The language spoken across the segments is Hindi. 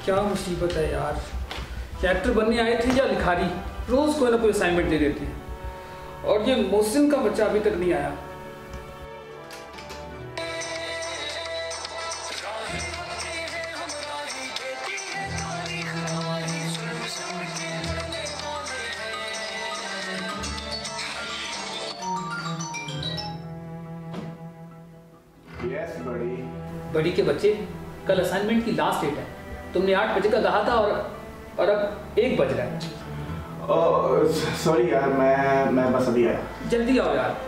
क्या मुसीबत है यार, एक्टर बनने आए थे या लिखारी, रोज कोई ना कोई असाइनमेंट दे देते हैं। और ये मोहसिन का बच्चा अभी तक नहीं आया। यस बड़ी। बड़ी के बच्चे, कल असाइनमेंट की लास्ट डेट है। तुमने 8 बजे का कहा था और अब 1 बज रहा है। सॉरी यार, मैं बस अभी आया। जल्दी आओ यार।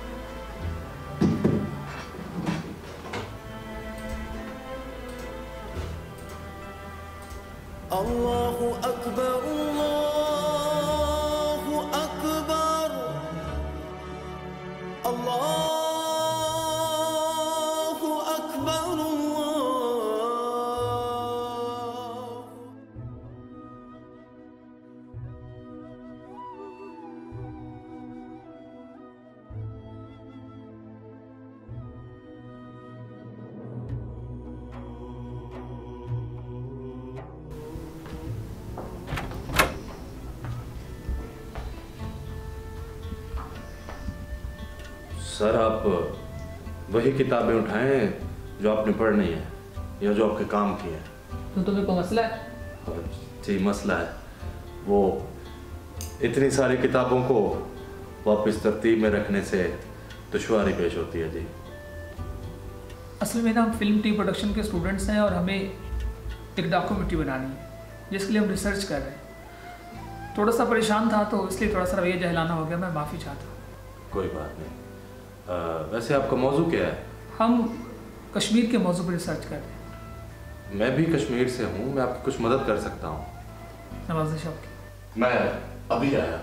अल्लाहु अकबर अल्लाहु अकबर अल्लाहु अकबर अल्लाह। सर, आप वही किताबें उठाएं जो आपने पढ़नी है या जो आपके काम की है। तो तुम्हें कोई मसला है? जी मसला है, वो इतनी सारी किताबों को वापस तरतीब में रखने से दुश्वारी पेश होती है जी। असल में ना हम फिल्म टी प्रोडक्शन के स्टूडेंट्स हैं और हमें एक डॉक्यूमेंट्री बनानी है जिसके लिए हम रिसर्च कर रहे हैं। थोड़ा सा परेशान था तो इसलिए थोड़ा सा रवैया जहलाना हो गया, मैं माफ़ी चाहता हूँ। कोई बात नहीं। वैसे आपका मौजू क्या है? हम कश्मीर के मौजू पर रिसर्च कर रहे हैं। मैं भी कश्मीर से हूँ, मैं आपकी कुछ मदद कर सकता हूँ। नवाज़िश आपकी। मैं अभी आया।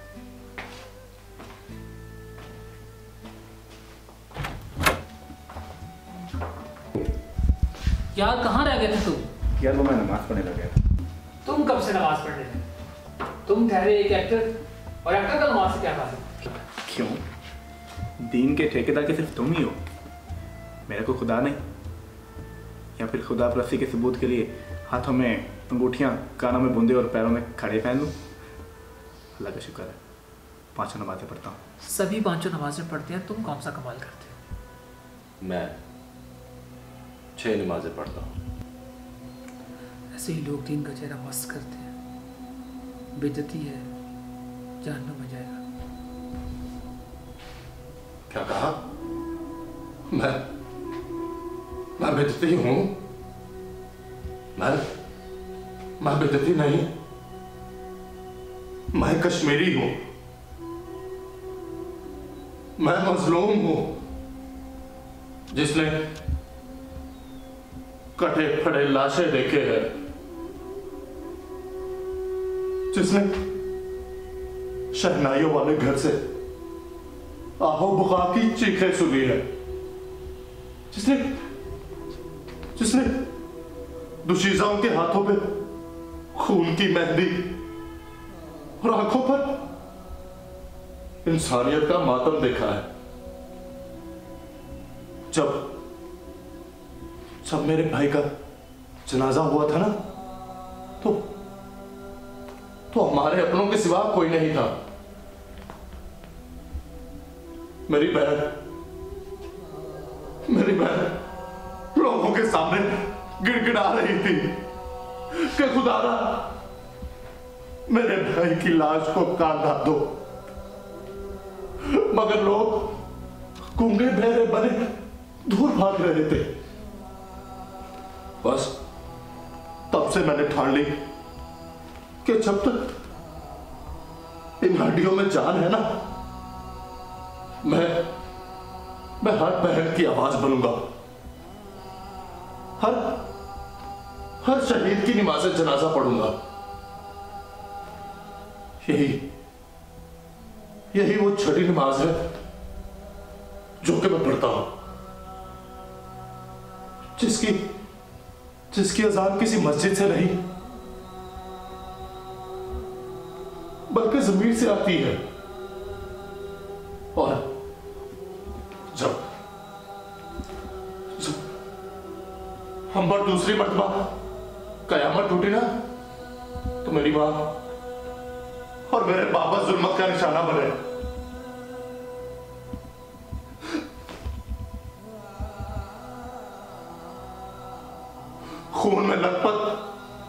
यार कहाँ रह गए थे तुम? यार वो मैं नमाज पढ़ने लग गया। तुम कब से नमाज पढ़ने लगे? तुम ठहरे एक एक्टर, और एक्टर का नमाज से क्या ताल्लुक? क्यों? दीन के ठेकेदार के सिर्फ तुम ही हो, मेरा कोई खुदा नहीं? या फिर खुदा परस्ती के सबूत के लिए हाथों में अंगूठियां, कानों में बूंदे और पैरों में खड़े पहन लूं? अल्लाह का शुक्र है 5 नमाजें पढ़ता हूँ। सभी 5 नमाजें पढ़ते हैं, तुम कौन सा कमाल करते हो? मैं 6 नमाजें पढ़ता हूँ। ऐसे ही लोग दीन का चेहरा मस्त करते हैं। बेइज्जती है, जहन्नुम में जाएगा। क्या कहा? मैं बेइज्जती हूँ? मैं बेइज्जती नहीं, मैं कश्मीरी हूँ, मैं मजलूम हूँ जिसने कटे फटे लाशें देखे हैं, जिसने शहनाइयों वाले घर से आहो बुका की चीखें सुनी है, जिसने दुशीजाओं के हाथों पे खून की मेहंदी और आंखों पर इंसानियत का मातम देखा है। जब मेरे भाई का जनाजा हुआ था ना, तो हमारे अपनों के सिवा कोई नहीं था। मेरी बहन लोगों के सामने गिड़गिड़ा रही थी कि खुदारा मेरे भाई की लाश को कांधा दो, मगर लोग गूंगे बहरे बने दूर भाग रहे थे। बस तब से मैंने ठान ली कि जब तक इन हड्डियों में जान है ना, मैं हर बहन की आवाज बनूंगा, हर शहीद की नमाज़े जनाजा पढ़ूंगा। यही वो छठी नमाज है जो कि मैं पढ़ता हूं, जिसकी अजान किसी मस्जिद से नहीं बल्कि जमीर से आती है। और जब हम पर दूसरी मर्तबा कयामत टूटी ना तो मेरी मां और मेरे बाबा जुल्मत का निशाना बने। खून में लथपथ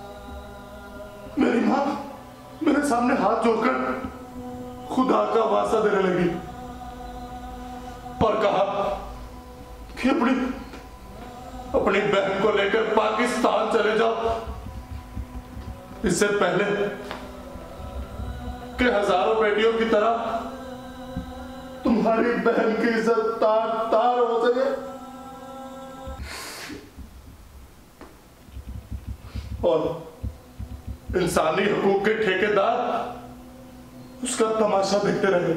मेरी मां मेरे सामने हाथ जोड़कर खुदा का वास्ता देने लगी और कहा कि अपनी बहन को लेकर पाकिस्तान चले जाओ, इससे पहले कि हजारों बेटियों की तरह तुम्हारी बहन की इज्जत तार तार हो सके। और इंसानी हकूक के ठेकेदार उसका तमाशा देखते रहे।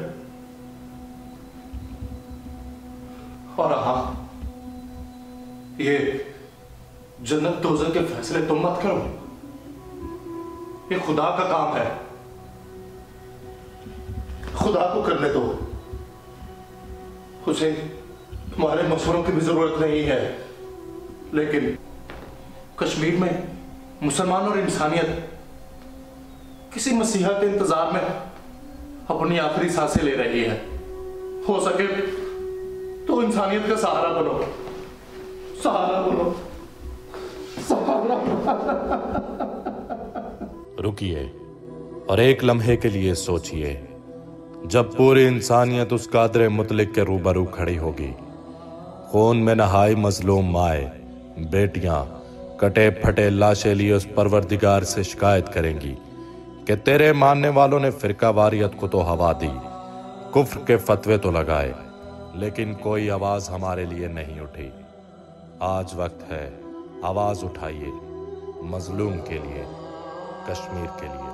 और हाँ, ये जन्नत दोज़ख के फैसले तुम मत करो, ये खुदा का काम है, खुदा को करने दो। उसे तुम्हारे मशवरों की भी जरूरत नहीं है। लेकिन कश्मीर में मुसलमान और इंसानियत किसी मसीहा के इंतजार में अपनी आखिरी सांसें ले रही है। हो सके तो इंसानियत का सहारा बनो, सहारा बनो, सहारा। रुकिए और एक लम्हे के लिए सोचिए, जब पूरी इंसानियत उस कादर मुतलिक के रूबरू खड़ी होगी, खून में नहाई मजलूम माए बेटियां कटे फटे लाशें लिए उस परवरदिगार से शिकायत करेंगी कि तेरे मानने वालों ने फिरकावारियत को तो हवा दी, कुफ्र के फतवे तो लगाए, लेकिन कोई आवाज हमारे लिए नहीं उठी। आज वक्त है, आवाज उठाइए मजलूम के लिए, कश्मीर के लिए।